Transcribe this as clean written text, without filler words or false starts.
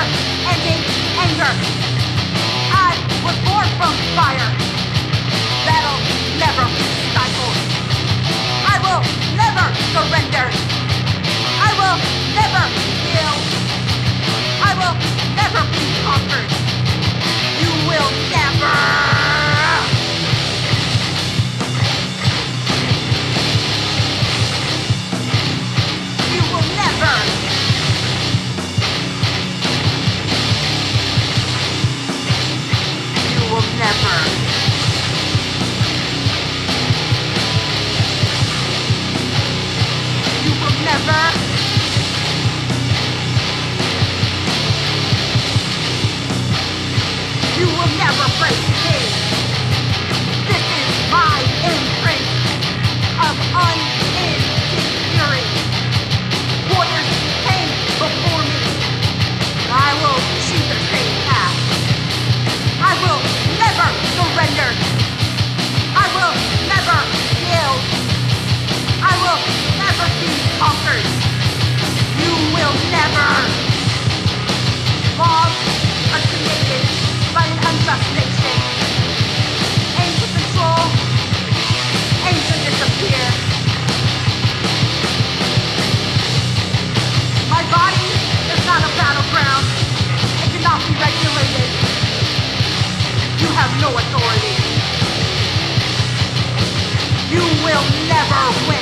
never-ending anger. I was born from fire. That'll never be stifled. I will never surrender. I will never yield. I will never be conquered. You will never. You will never. You will never. You will never. You will never break me. This is my imprint of unending fury. Warriors came before me. I will choose the same path. I will never surrender. I will never yield. I will never be conquered. You will never. Laws are created by an unjust nation. Aim to control, aim to disappear. My body is not a battleground. It cannot be regulated. You have no authority. You will never win.